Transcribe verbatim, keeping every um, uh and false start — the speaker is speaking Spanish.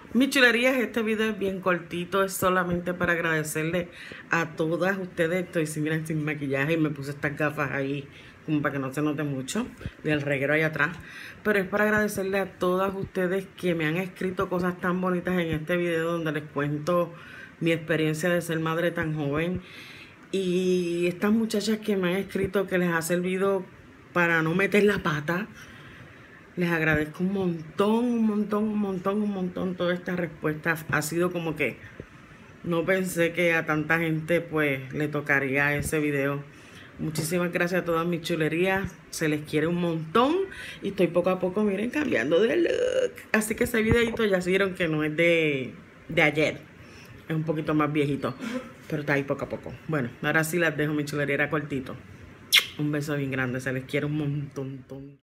Mi chulerías, este video es bien cortito, es solamente para agradecerle a todas ustedes. Estoy sin, miren, sin maquillaje y me puse estas gafas ahí como para que no se note mucho del reguero ahí atrás, pero es para agradecerle a todas ustedes que me han escrito cosas tan bonitas en este video donde les cuento mi experiencia de ser madre tan joven, y estas muchachas que me han escrito que les ha servido para no meter la pata. Les agradezco un montón, un montón, un montón, un montón toda esta respuesta. Ha sido como que no pensé que a tanta gente pues le tocaría ese video. Muchísimas gracias a todas mis chulerías. Se les quiere un montón. Y estoy poco a poco, miren, cambiando de look. Así que ese videito ya se vieron que no es de, de ayer. Es un poquito más viejito. Pero está ahí poco a poco. Bueno, ahora sí las dejo, mi chulería era cortito. Un beso bien grande. Se les quiere un montón.